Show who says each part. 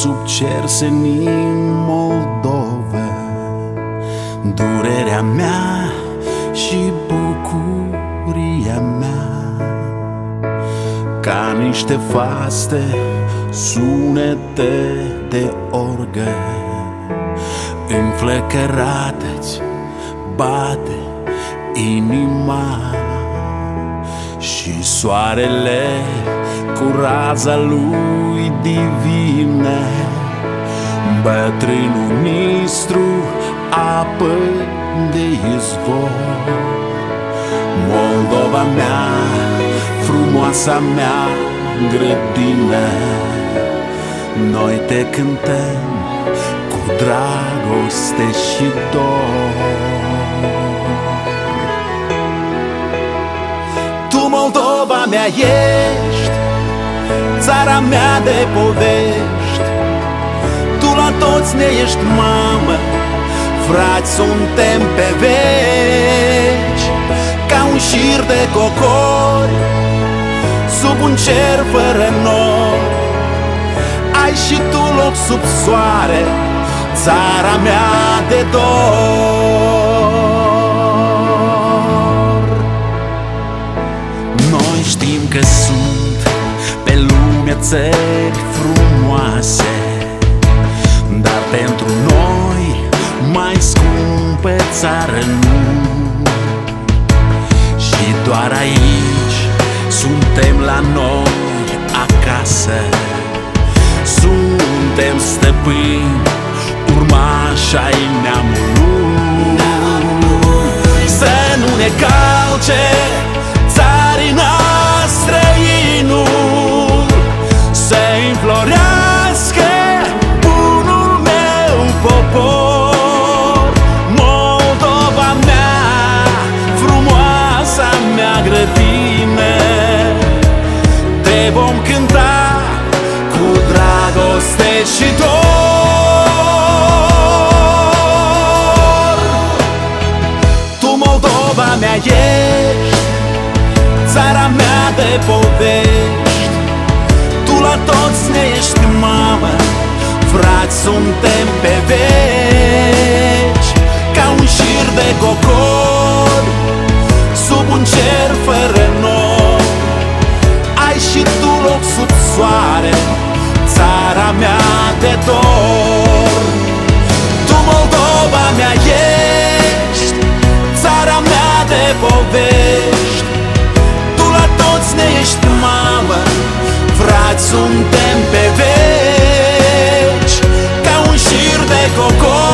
Speaker 1: sub cer senin Moldova, durerea mea și bucuria mea, ca niște faste sunete de orgă înflăcărate-ți bate inima, și soarele cu raza lui divine, bătrânul ministru, apă de izvor. Moldova mea, frumoasa mea grădină, noi te cântăm cu dragoste și dor. Tu, Moldova mea, ești țara mea de povești, tu la toți ne ești mamă, frați suntem pe veci, ca un șir de cocori sub un cer fără nori. Ai și tu loc sub soare, țara mea de dor. Noi știm că sunt pe lume țări frumoase, dar pentru noi mai scumpă țară nu. Și doar aici suntem la noi acasă, suntem stăpâni, urmași ai neamului. Să nu ne calce țarina străinul, să înflorească bunul meu popor. Moldova mea, frumoasa mea grădină, te vom cânta cu dragoste și dor. Tu, Moldova mea, ești țara mea de povești, tu la toți ne ești mamă, frați suntem pe veci, ca un șir de cocori sub un cer fără nori. Ai și tu loc sub soare, țara mea de dor. Tu, Moldova mea, ești țara mea de povești, tu la toți ne ești mamă, frați suntem pe veci, ca un șir de cocori